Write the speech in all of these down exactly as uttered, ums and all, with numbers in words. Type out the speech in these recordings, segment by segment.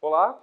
Olá!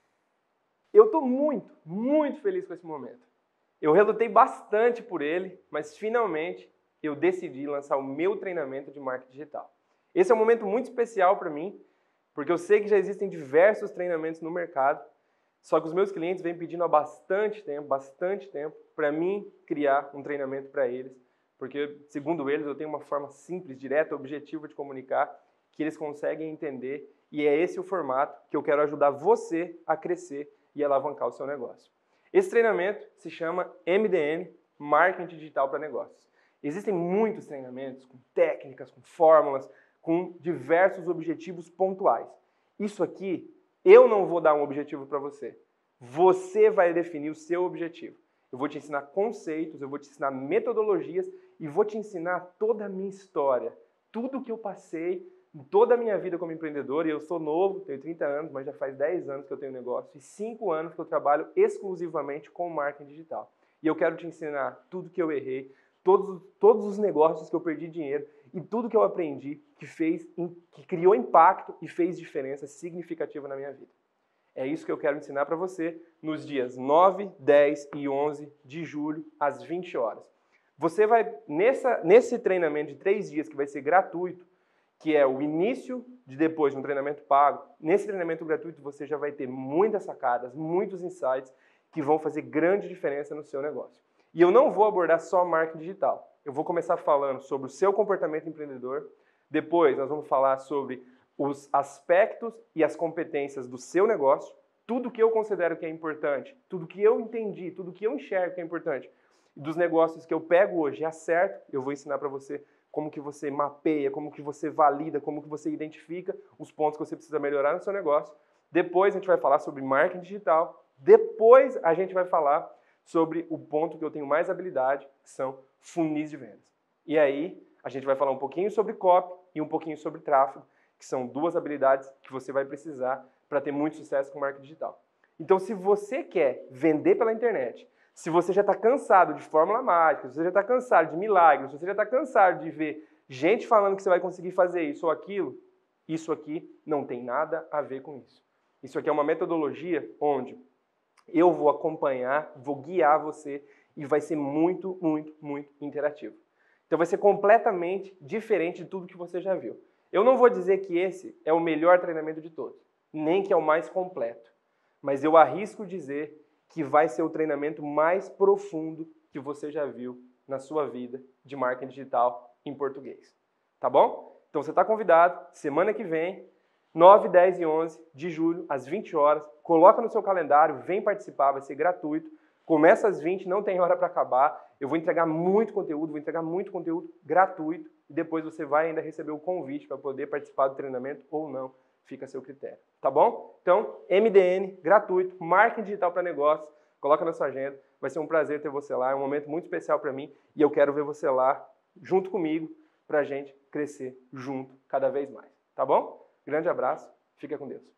Eu estou muito, muito feliz com esse momento. Eu relutei bastante por ele, mas finalmente eu decidi lançar o meu treinamento de marketing digital. Esse é um momento muito especial para mim, porque eu sei que já existem diversos treinamentos no mercado, só que os meus clientes vêm pedindo há bastante tempo, bastante tempo, para mim criar um treinamento para eles, porque, segundo eles, eu tenho uma forma simples, direta, objetiva de comunicar, que eles conseguem entender, e é esse o formato que eu quero ajudar você a crescer e alavancar o seu negócio. Esse treinamento se chama M D N, Marketing Digital para Negócios. Existem muitos treinamentos com técnicas, com fórmulas, com diversos objetivos pontuais. Isso aqui, eu não vou dar um objetivo para você. Você vai definir o seu objetivo. Eu vou te ensinar conceitos, eu vou te ensinar metodologias e vou te ensinar toda a minha história, tudo que eu passei, toda a minha vida como empreendedor. E eu sou novo, tenho trinta anos, mas já faz dez anos que eu tenho negócio e cinco anos que eu trabalho exclusivamente com marketing digital. E eu quero te ensinar tudo que eu errei, todos, todos os negócios que eu perdi dinheiro e tudo que eu aprendi que fez, que criou impacto e fez diferença significativa na minha vida. É isso que eu quero ensinar para você nos dias nove, dez e onze de julho, às vinte horas. Você vai, nessa, nesse treinamento de três dias, que vai ser gratuito, que é o início de depois de um treinamento pago, nesse treinamento gratuito você já vai ter muitas sacadas, muitos insights que vão fazer grande diferença no seu negócio. E eu não vou abordar só marketing digital. Eu vou começar falando sobre o seu comportamento empreendedor, depois nós vamos falar sobre os aspectos e as competências do seu negócio, tudo que eu considero que é importante, tudo que eu entendi, tudo que eu enxergo que é importante, dos negócios que eu pego hoje e acerto, eu vou ensinar para você como que você mapeia, como que você valida, como que você identifica os pontos que você precisa melhorar no seu negócio. Depois a gente vai falar sobre marketing digital, depois a gente vai falar sobre o ponto que eu tenho mais habilidade, que são funis de vendas. E aí a gente vai falar um pouquinho sobre copy e um pouquinho sobre tráfego, que são duas habilidades que você vai precisar para ter muito sucesso com marketing digital. Então, se você quer vender pela internet, se você já está cansado de fórmula mágica, se você já está cansado de milagres, se você já está cansado de ver gente falando que você vai conseguir fazer isso ou aquilo, isso aqui não tem nada a ver com isso. Isso aqui é uma metodologia onde eu vou acompanhar, vou guiar você e vai ser muito, muito, muito interativo. Então vai ser completamente diferente de tudo que você já viu. Eu não vou dizer que esse é o melhor treinamento de todos, nem que é o mais completo, mas eu arrisco dizer que vai ser o treinamento mais profundo que você já viu na sua vida de marketing digital em português. Tá bom? Então você está convidado, semana que vem, nove, dez e onze de julho, às vinte horas, coloca no seu calendário, vem participar, vai ser gratuito. Começa às vinte, não tem hora para acabar. Eu vou entregar muito conteúdo, vou entregar muito conteúdo gratuito e depois você vai ainda receber o convite para poder participar do treinamento ou não, fica a seu critério. Tá bom? Então, M D N, gratuito, marketing digital para negócios, coloca na sua agenda, vai ser um prazer ter você lá, é um momento muito especial para mim e eu quero ver você lá junto comigo para a gente crescer junto cada vez mais. Tá bom? Grande abraço, fica com Deus.